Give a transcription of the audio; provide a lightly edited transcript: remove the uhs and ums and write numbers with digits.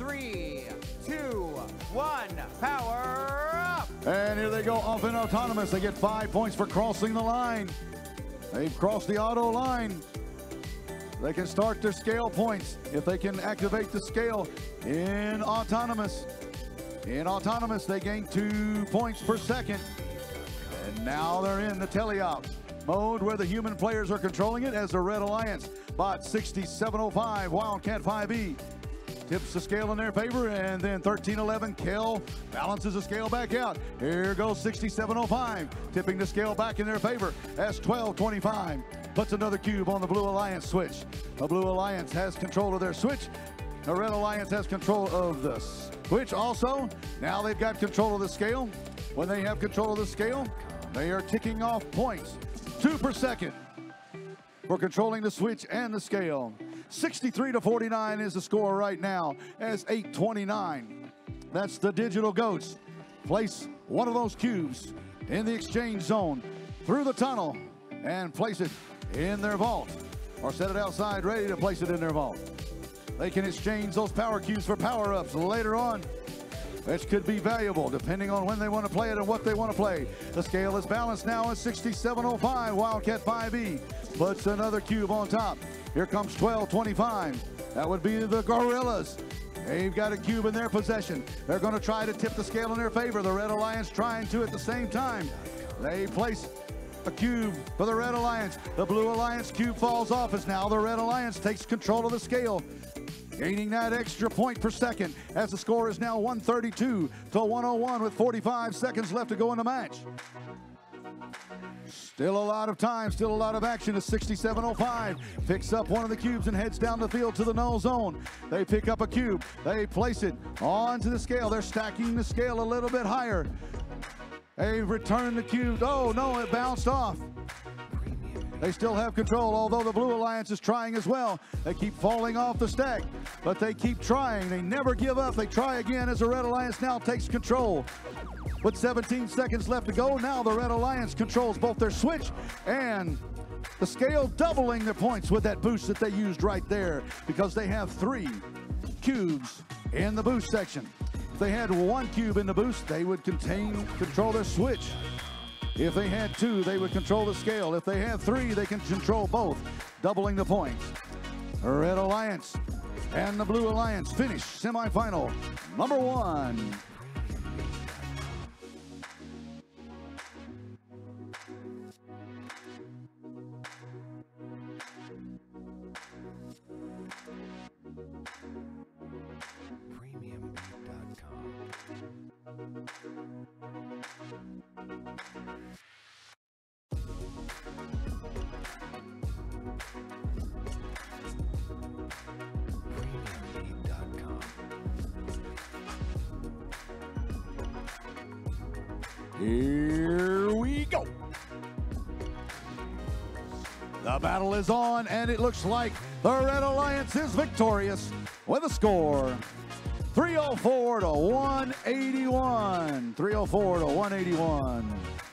3, 2, 1, power up! And here they go off in autonomous. They get 5 points for crossing the line. They've crossed the auto line. They can start their scale points if they can activate the scale in autonomous. In autonomous, they gain 2 points per second. And now they're in the teleop mode where the human players are controlling it as the Red Alliance. Bot 6705, Wildcat 5E. Tips the scale in their favor, and then 1311, Kel balances the scale back out. Here goes 6705, tipping the scale back in their favor as 1225 puts another cube on the Blue Alliance switch. The Blue Alliance has control of their switch. The Red Alliance has control of the switch also. Now they've got control of the scale. When they have control of the scale, they are ticking off points. 2 per second for controlling the switch and the scale. 63-49 is the score right now as 8:29. That's the Digital Goats. Place one of those cubes in the exchange zone through the tunnel and place it in their vault, or set it outside ready to place it in their vault. They can exchange those power cubes for power-ups later on, which could be valuable depending on when they want to play it and what they want to play. The scale is balanced now at 6705. Wildcat 5E puts another cube on top. Here comes 1225. That would be the Gorillas. They've got a cube in their possession. They're going to try to tip the scale in their favor. The Red Alliance trying to at the same time. They place a cube for the Red Alliance. The Blue Alliance cube falls off as now the Red Alliance takes control of the scale, gaining that extra point per second as the score is now 132 to 101 with 45 seconds left to go in the match. Still a lot of time, still a lot of action. As 6705 picks up one of the cubes and heads down the field to the null zone. They pick up a cube, they place it onto the scale. They're stacking the scale a little bit higher. They return the cube. Oh no, it bounced off. They still have control, although the Blue Alliance is trying as well. They keep falling off the stack, but they keep trying. They never give up. They try again as the Red Alliance now takes control. With 17 seconds left to go, now the Red Alliance controls both their switch and the scale, doubling their points with that boost that they used right there, because they have 3 cubes in the boost section. If they had 1 cube in the boost, they would control their switch. If they had 2, they would control the scale. If they have 3, they can control both, doubling the points. The Red Alliance and the Blue Alliance finish semifinal number 1. Here we go. The battle is on, and it looks like the Red Alliance is victorious with a score 304 to 181. 304 to 181.